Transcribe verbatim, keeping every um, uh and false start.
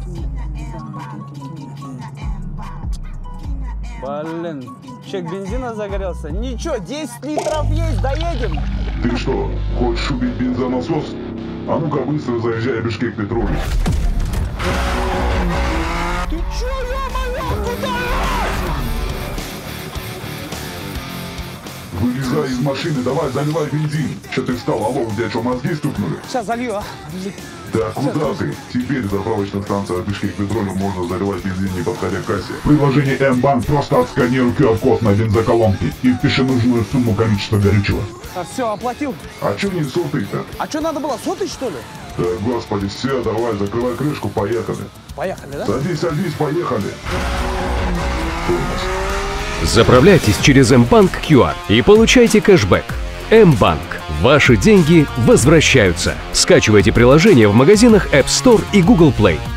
Блин, чек бензина загорелся. Ничего, десять литров есть, доедем. Ты что, хочешь убить бензонасос? А ну-ка быстро заезжай в Бишкек Петролиум. Ты чё, ё-моё, куда? Вылезай из машины, давай заливай бензин. Че ты встал, алло, у тебя что, мозги стукнули? Сейчас залью, а? Да куда ты? Теперь заправочная станция Бишкек Петролиум можно заливать бензин, не подходя к кассе. В приложении М-банк просто отсканируй ку ар-код на бензоколонке и впиши нужную сумму количества горючего. А, все, оплатил. А чё не сотый-то? А что надо было, сотый что ли? Да, господи, все, давай, закрывай крышку, поехали. Поехали, да? Садись, садись, поехали. Заправляйтесь через М-банк ку ар и получайте кэшбэк. М-банк. Ваши деньги возвращаются. Скачивайте приложение в магазинах App Store и Google Play.